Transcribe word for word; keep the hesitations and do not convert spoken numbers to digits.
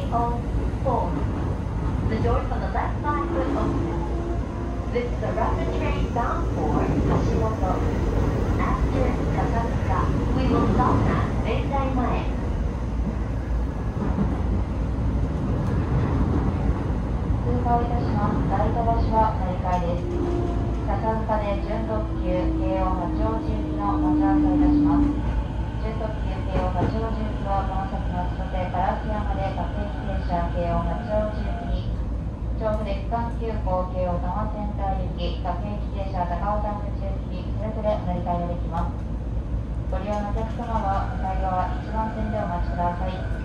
oh four. The doors on the left side will open. This is a rapid train bound for Hashimoto. After Kakazuka, we will stop at Meidai-mae. 通過いたします。大戸橋は乗り換えです。笹塚で準特急京王八王子行きの待ち合わせをいたします。準特急京王八王子行きはこの先の千歳烏山で各駅停車京王八王子行き、調布で区間急行京王多摩センター行き、各駅停車高尾山口行き、それぞれ乗り換えができます。ご利用のお客様は向かい側いちばん線でお待ちください。